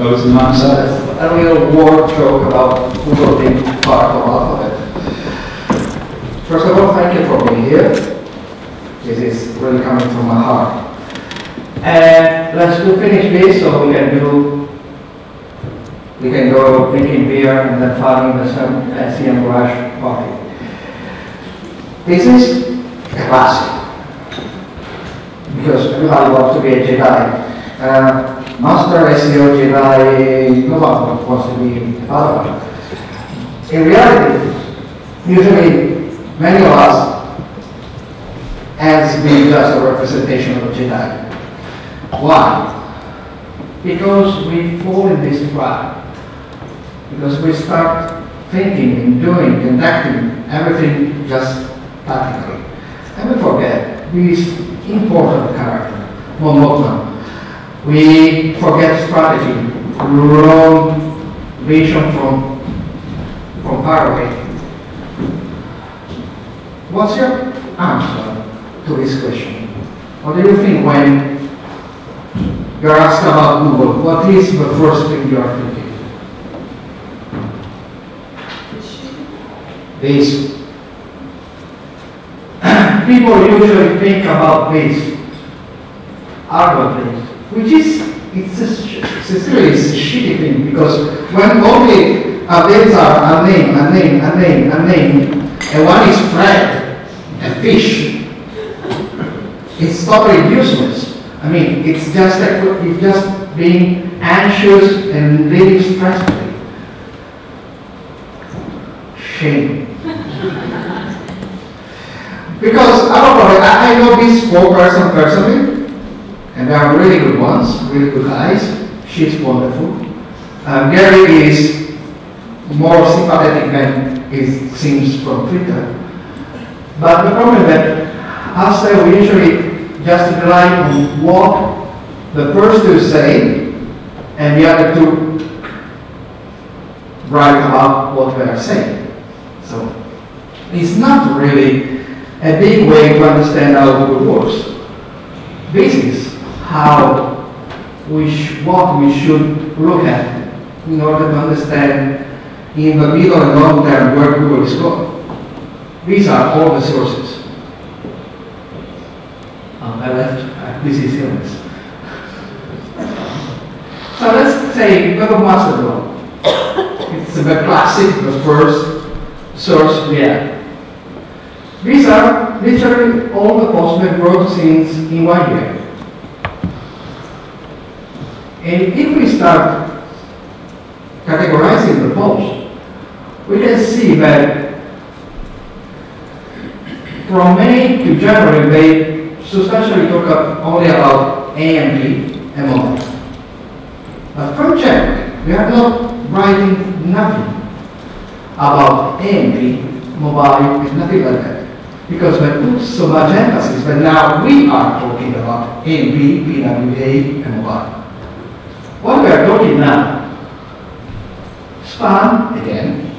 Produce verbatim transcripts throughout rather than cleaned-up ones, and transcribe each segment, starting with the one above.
close the month. So that's a little word joke about Google being part of Alphabet. First of all, thank you for being here. This is really coming from my heart. And let's do finish this so we can do, we can go drinking beer and then finding the some S E O garage party. This is a classic, because everybody wants to be a Jedi. Uh, Master S E O Jedi, nobody wants to be a Padawan. In reality, usually many of us has been just a representation of a Jedi. Why? Because we fall in this trap. Because we start thinking and doing, conducting everything just practically. And we forget this important character, momentum. We forget strategy, wrong vision from, from far away. What's your answer to this question? What do you think when you're asked about Google? What is the first thing you are thinking? This. People usually think about this other things, which is it's a, it's a serious shitty thing, because when only updates are a name, a name, a name, a name, and one is Fred, a fish, it's totally useless. I mean, it's just like it's just being anxious and living stressfully. Shame. Because I don't know, I, I know these four persons personally, and they are really good ones, really good guys. She's wonderful. Um, Gary is more sympathetic than it seems from Twitter. But the problem is that after we usually just rely on what the first two say, and the other two write about what they are saying. So it's not really a big way to understand how Google works. This is how we sh what we should look at in order to understand in the middle and long term where Google is going. These are all the sources. Um, I left, uh, this is illness. So let's say Web of Mastodon. It's the classic, the first source we have. These are literally all the posts we wrote since in one year. And if we start categorizing the posts, we can see that from May to January, they substantially talk up only about A M P and mobile. But from January, we are not writing nothing about A M P, mobile, and nothing like that. Because we put so much emphasis that now we are talking about A M P, P W A, and mobile. What we are talking now, spam again,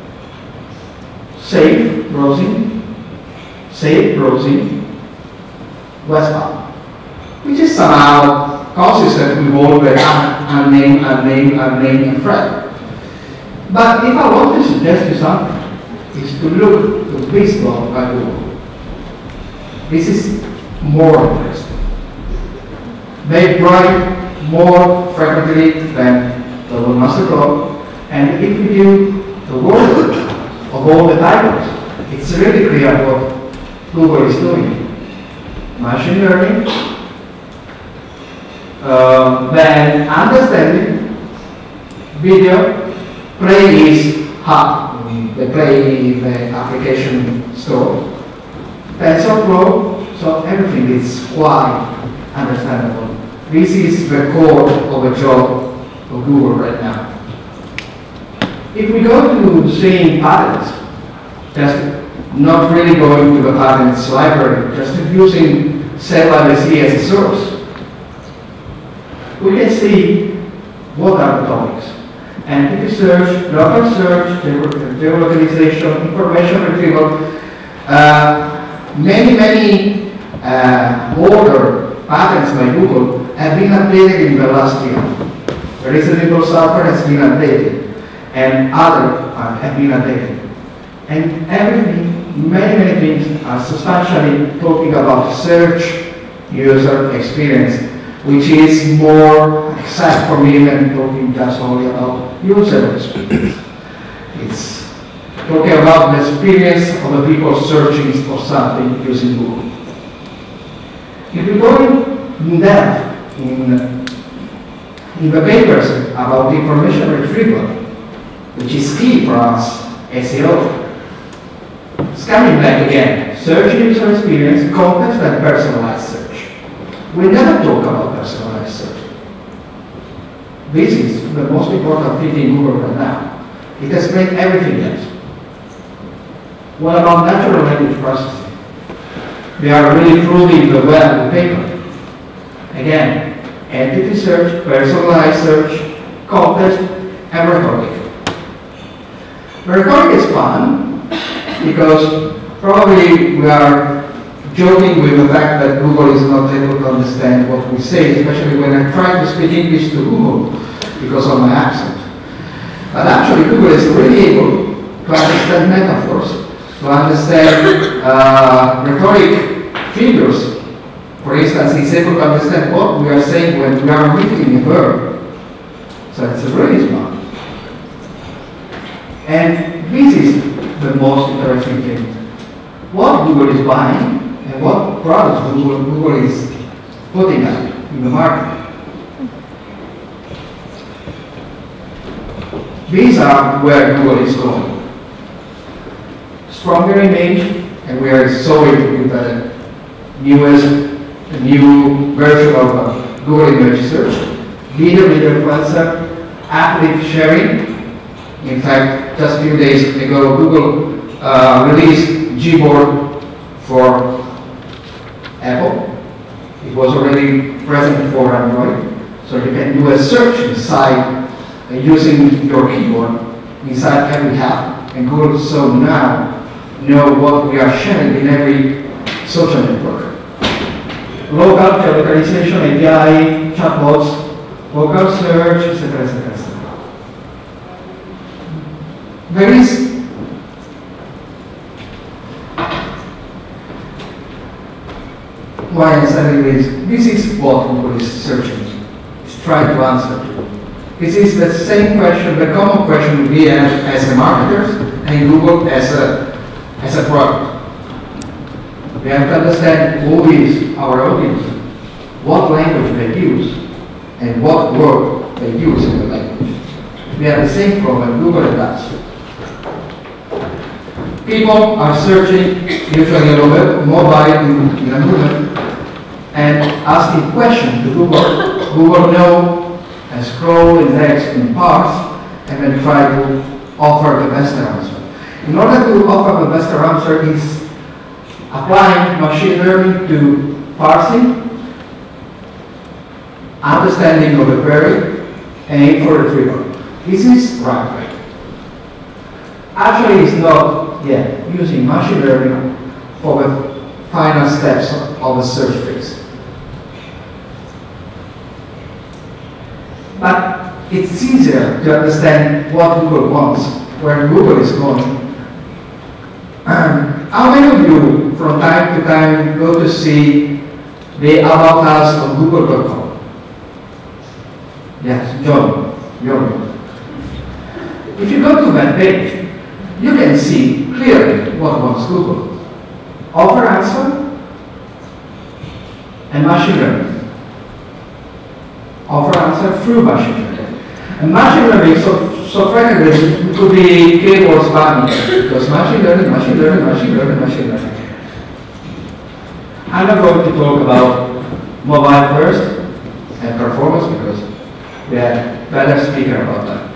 safe browsing, safe browsing, westbound, which is somehow consistent with all the unnamed, unnamed, unnamed, and thread. But if I want to suggest you something, it's to look to this blog by Google. This is more interesting. They write more frequently than the Webmaster Blog, and if you do the work of all the titles, it's really clear what Google is doing. Machine learning, uh, then understanding, video, play is hub, the play, the application store, TensorFlow, so everything is quite understandable. This is the core of a job of Google right now. If we go to seeing patterns, just not really going to the patterns library, just using set by the C as a source, we can see what are the topics. Entity search, local search, geolocalization, information retrieval, uh, many, many uh, older patterns by Google have been updated in the last year. The residual sulfur has been updated, and other uh, have been updated. And everything, many, many things are substantially talking about search user experience, which is more exact for me than talking just only about user experience. It's talking about the experience of the people searching for something using Google. If we go in depth in, in the papers about information retrieval, which is key for us, S E O, it's coming back again. Search user experience, context, and personalized search. We never talk about personalized search. This is the most important thing in Google right now. It explains everything else. What about natural language processing? They are really proving the well the paper. Again, entity search, personalized search, context, and rhetoric. The rhetoric is fun because probably we are joking with the fact that Google is not able to understand what we say, especially when I try to speak English to Google because of my accent. But actually, Google is really able to understand metaphors, to understand uh, rhetoric figures. For instance, it's able to understand what we are saying when we are repeating a verb. So it's really smart. And this is the most interesting thing. What Google is buying and what products Google, Google is putting out in the market. These are where Google is going. Stronger image, and we are showing with the newest, the new version of uh, Google Image Search. Video video influencer, active sharing. In fact, just a few days ago, Google uh, released Gboard for Apple. It was already present for Android, so you can do a search inside uh, using your keyboard inside every app, and Google so now know what we are sharing in every social network. Local geolocalization, A P I, chatbots, vocal search, et cetera, et cetera, et cetera. There is why I'm saying this. This is what Google is searching, is trying to answer. This is the same question, the common question we have as a marketers and Google as a as a product. We have to understand who is our audience, what language they use, and what word they use in the language. We have the same problem Google does. People are searching, usually on mobile in, in a moment, and asking questions to Google. Google know and scroll, index, and parse, and then try to offer the best answer. In order to offer the best answer is applying machine learning to parsing, understanding of the query, and aim for retrieval. This is right. Actually, it's not yet using machine learning for the final steps of the search phase. But it's easier to understand what Google wants, where Google is going. Um, how many of you, from time to time, go to see the About Us on Google dot com? Yes, John. John. If you go to that page, you can see clearly what wants Google. Offer answer and machine learning. Offer answer through machine learning. And machine learning, so, so frankly, it could be keyboard spamming, because machine learning, machine learning, machine learning, machine learning. I'm not going to talk about mobile first and performance, because we have better speaker about that.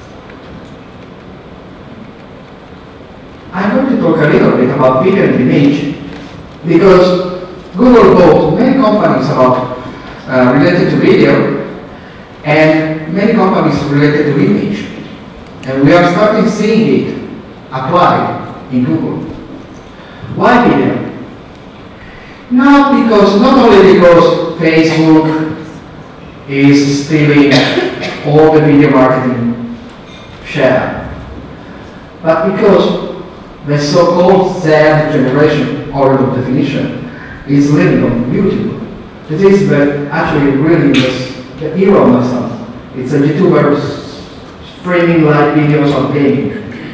I'm going to talk a little bit about video and image, because Google bought many companies about uh, related to video, and many companies related to image. And we are starting seeing it applied in Google. Why video? Not because, not only because Facebook is stealing all the video marketing share. But because the so-called Z generation, order of definition, is living on YouTube, this is the, actually really the, the era of my son. It's a YouTuber streaming live videos of gaming.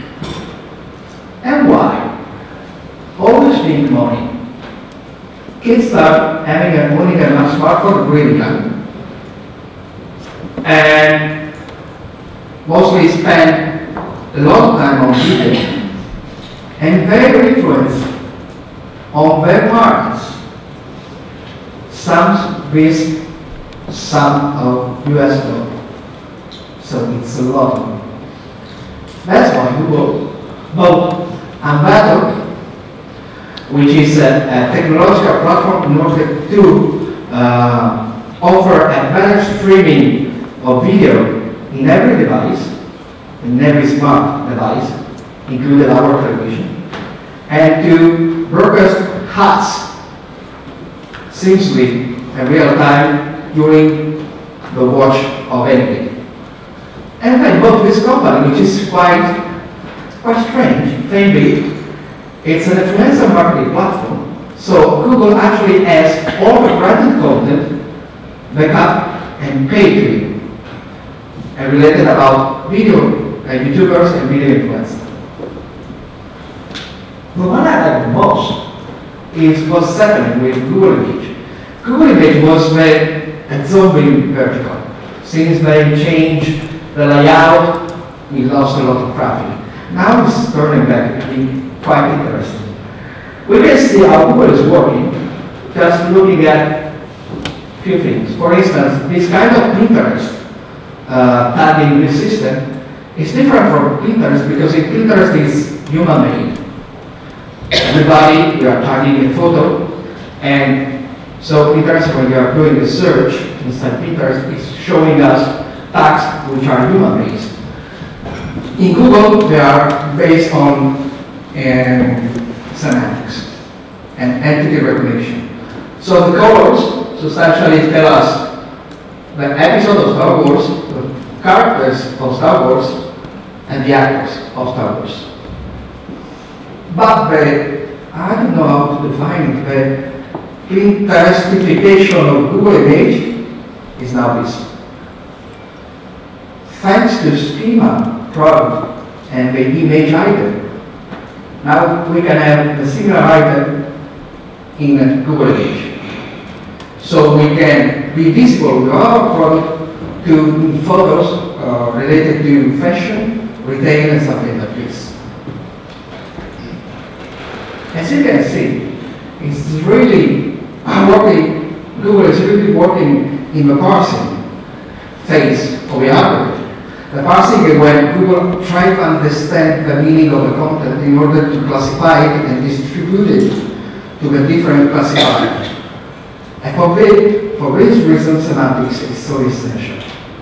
And why? Always being money. Kids start having a owning a smartphone really young, and mostly spend a lot of time on video, and very influenced on their partners. Some with some of U S dollars. So it's a lot of money. That's why Google bought Amazon, which is a, a technological platform in order to uh, offer a better streaming of video in every device, in every smart device, including our television, and to broadcast ads seamlessly in real time during the watch of anything. And I bought this company, which is quite, quite strange, frankly. It's an influencer marketing platform. So Google actually has all the branded content backup and paid to you, and related about video and YouTubers and video influencers. The one I like the most is what's happening with Google Image. Google Image was made a zombie vertical. Since they changed the layout, we lost a lot of traffic. Now it's turning back to be quite interesting. We can see how Google is working just looking at a few things. For instance, this kind of Pinterest uh, tagging system is different from Pinterest because in Pinterest is human-made. Everybody, we are tagging a photo, and so Pinterest, when you are doing a search inside Pinterest, is showing us tags which are human-based. In Google, they are based on um, semantics and entity recognition. So the colors substantially tell us the episode of Star Wars, the characters of Star Wars, and the actors of Star Wars. But the, I don't know how to define it, the Pinterestification of Google Image is now this. Thanks to schema, product, and the image item, now we can have a similar item in a Google Image. So we can be visible with our product to photos uh, related to fashion, retail, and something like this. As you can see, it's really working, Google is really working in the parsing phase of the algorithm. The parsing is when Google tries to understand the meaning of the content in order to classify it and distribute it to the different classifiers. And for this, for this reason, semantics is so essential.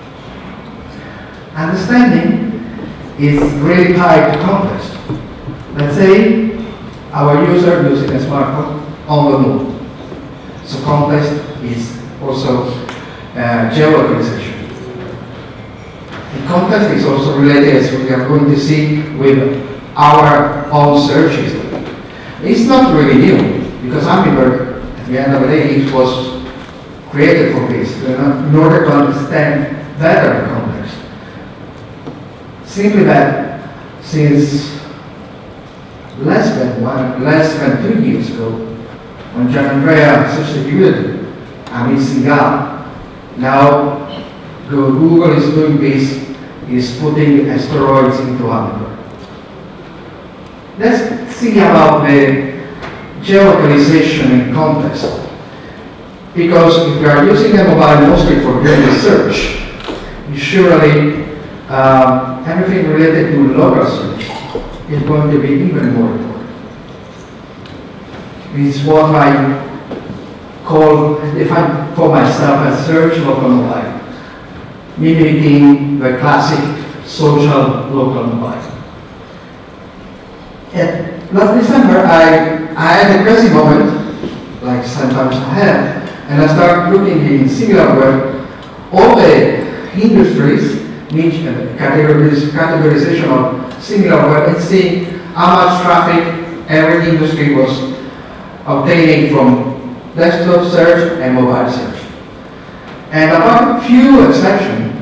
Understanding is really tied to context. Let's say our user using a smartphone on the move. So context is also uh, geolocalization. And context is also related, as we are going to see, with our own search history. It's not really new, because Hummingbird, at the end of the day, it was created for this, in order to understand better the context. Simply that, since less than one, less than two years ago, when Gianandrea substituted Amit Singhal, now Google is doing this, is putting asteroids into Hummingbird. Let's see about the geolocalization and context. Because if you are using a mobile mostly for doing research, you surely um, everything related to local search is going to be even more important. It's what I call, define for myself as search local mobile, mimicking the classic social local mobile. And last December, I, I had a crazy moment, like sometimes I have, and I started looking in SimilarWeb all the industries niche uh, categories, categorization of similar web and see how much traffic every industry was obtaining from desktop search and mobile search. And apart from few exceptions,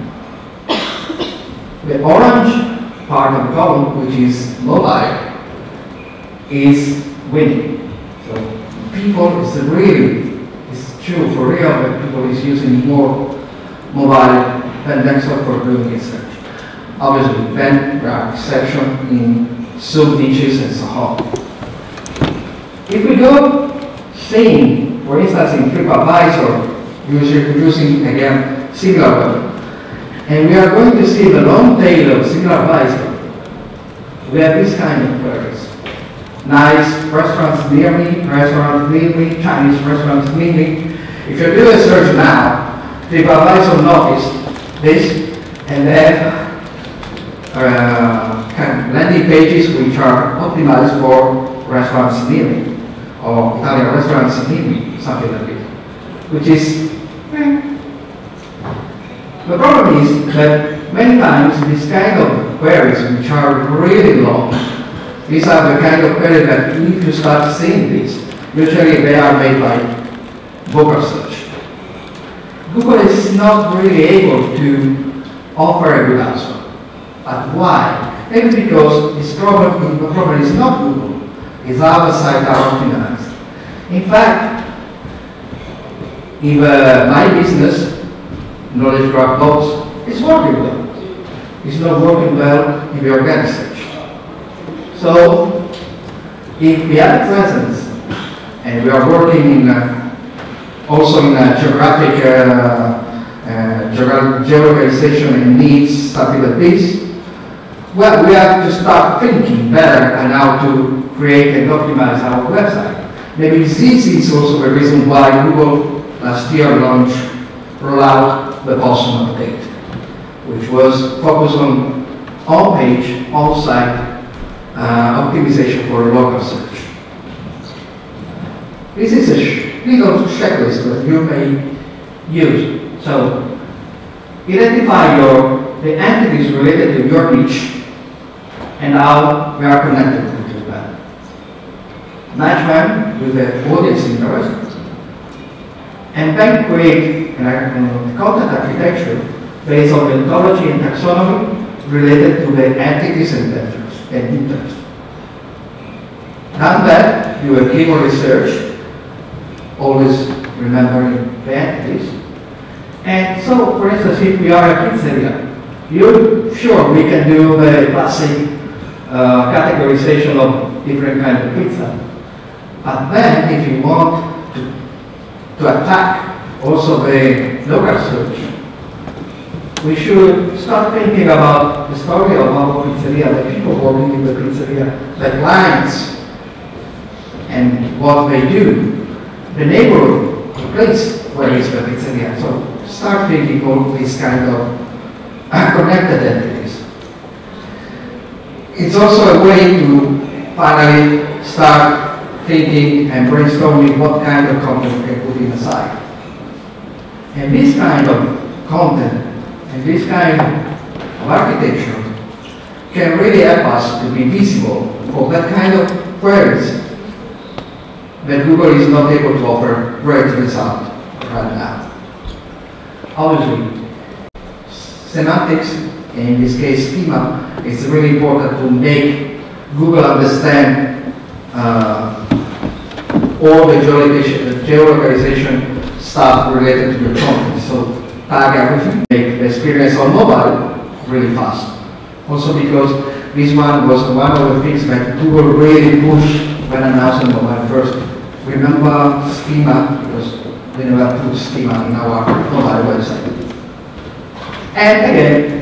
the orange part of the column, which is mobile, is winning. So people is really, it's true for real that people is using more mobile than desktop for doing research. Obviously, then there are exceptions in sub niches and so on. If we go seeing, for instance, in TripAdvisor, using, using again similar web, and we are going to see the long tail of SimilarAdvisor. We have this kind of queries. Nice restaurants near me, restaurants near me, Chinese restaurants near me. If you do a search now, TripAdvisor noticed this, and then uh, kind of landing pages which are optimized for restaurants near me, or Italian restaurants near me, something like this. Which is, eh. The problem is that many times these kind of queries which are really long, these are the kind of queries that if you start seeing these, usually they are made by Google search. Google is not really able to offer a good answer. But why? Maybe because this problem, the problem is not Google, it's how the sites are optimized. In fact, if uh, my business, knowledge graph box, is working well. It's not working well in the organic search. So, if we have presence, and we are working in uh, also in a geographic uh, uh, geolocalization and needs, something like this, well, we have to start thinking better on how to create and optimize our website. Maybe this is also the reason why Google last year launched, rolled out the Possum update, which was focused on on-page, on-site uh, optimization for local search. This is a little checklist that you may use. So, identify your the entities related to your niche and how we are connected to that. Match them with the audience interest, and then create a content architecture based on the ontology and taxonomy related to the entities and interests. And interest. Done that, you will keyword research, always remembering the entities. And so, for instance, if we are a pizzeria, you sure we can do the classic uh, categorization of different kinds of pizza. But then, if you want to, to attack also the local search, we should start thinking about the story of our pizzeria, the people working in the pizzeria, the clients, and what they do, the neighborhood, the place where is the pizzeria. So start thinking all these kind of connected entities. It's also a way to finally start thinking and brainstorming what kind of content we can put in a site. And this kind of content and this kind of architecture can really help us to be visible for that kind of queries that Google is not able to offer great result right now. Obviously, semantics, and in this case schema, is really important to make Google understand uh, all the geolocalization, geolocalization stuff related to your content. So tag everything, make the experience on mobile really fast. Also because this one was one of the things that Google really pushed when announcing mobile first. Remember schema, because we never put schema in our mobile website. And again,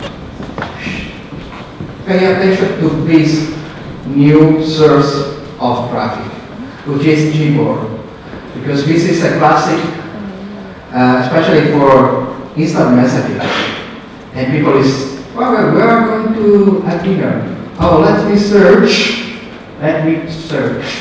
pay attention to this new source of traffic, which is Gboard, because this is a classic, uh, especially for instant messaging. And people is, well, we are going to have dinner. Oh, let me search. Let me search.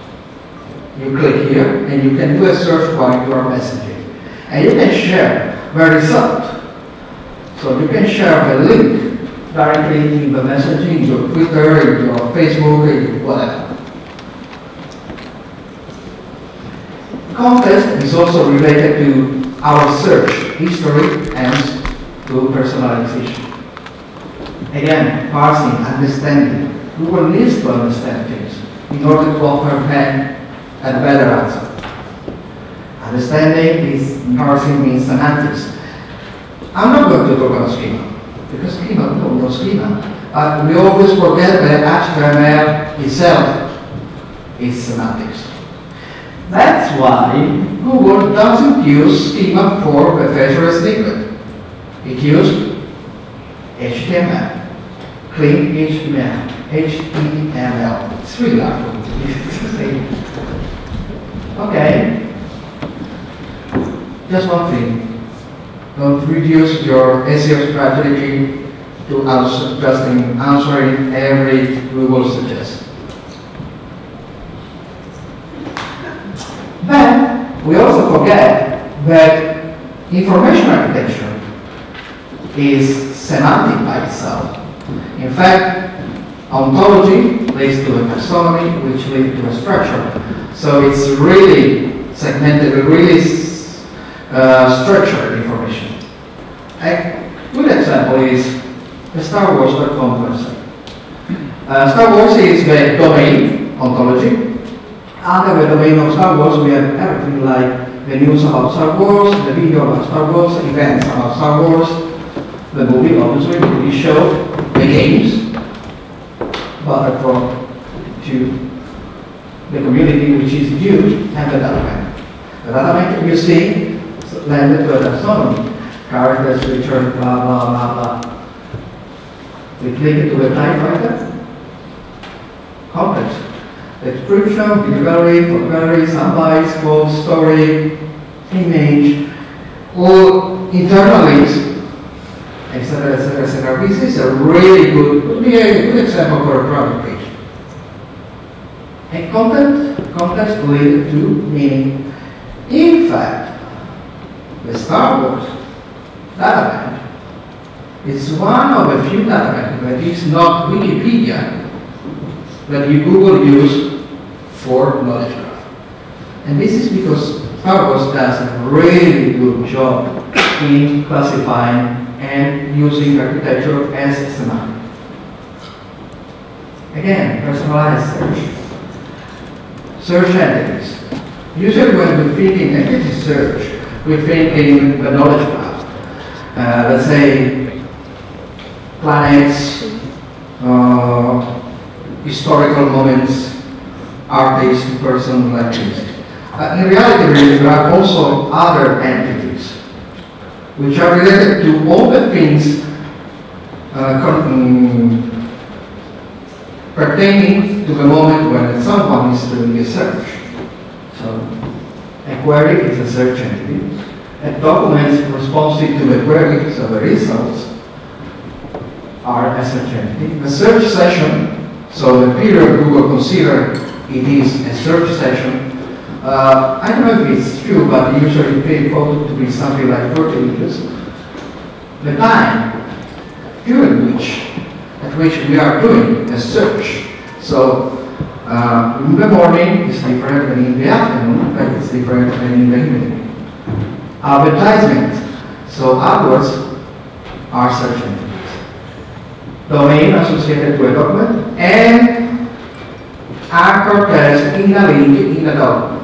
You click here, and you can do a search while you are messaging. And you can share very soft. So you can share the link directly in the messaging, in your Twitter, in your Facebook, in whatever. Context is also related to our search history and to personalization. Again, parsing, understanding. Google needs to understand things in order to offer them a better answer. Understanding is parsing means semantics. I'm not going to talk about schema, because schema, no, no schema. Uh, we always forget that H T M L itself is semantics. That's why Google doesn't use schema for the feature snippet. It uses H T M L, clean H T M L, H T M L. It's really hard for me to say. Okay. Just one thing. Don't reduce your S E O strategy to answer, just in answering every Google suggestion. But we also forget that information architecture is semantic by itself. In fact, ontology leads to a taxonomy, which leads to a structure. So it's really segmented, really uh, structured information. A good example is the Star Wars dot com website. Uh, Star Wars is the domain ontology. Under the domain of Star Wars, we have everything like the news about Star Wars, the video about Star Wars, events about Star Wars, the movie, obviously, the T V show, the games, Battlefront to the community, which is huge, and the data bank. The data bank you see landed to a taxonomy. Characters, feature, blah, blah, blah, blah. We click into the typewriter. Context. Description, delivery, vocabulary, soundbites, quote, story, image, all internal links, et cetera, et cetera, et cetera. This is a really good, would be a good example for a product page. And content, context related to meaning. In fact, the Star Wars data bank is one of the few data banks that is not Wikipedia that you Google use for knowledge graph. And this is because Star Wars does a really good job in classifying and using architecture as semantic. Again, personalized search. Search entities. Usually when we think in entity search, we think in the knowledge graph. Uh, let's say planets, uh, historical moments, artists, person, like this. Uh, in reality, really, there are also other entities which are related to all the things uh, um, pertaining to the moment when someone is doing a search. So, a query is a search entity. A document responsive to the query, so the results, are a search entity. The search session, so the period Google consider it is a search session. Uh, I don't know if it's true, but usually they quote to be something like forty images. The time during which, at which we are doing a search. So uh, in the morning is different than in the afternoon, but it's different than in the evening. Advertisement, so AdWords are search engines. Domain associated to a document, and anchor text in a link in a document.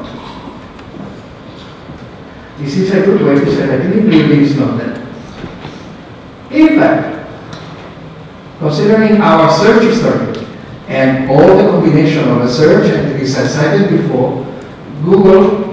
This is a good way to say that link building is not there. In fact, considering our search history and all the combination of the search entities I cited before, Google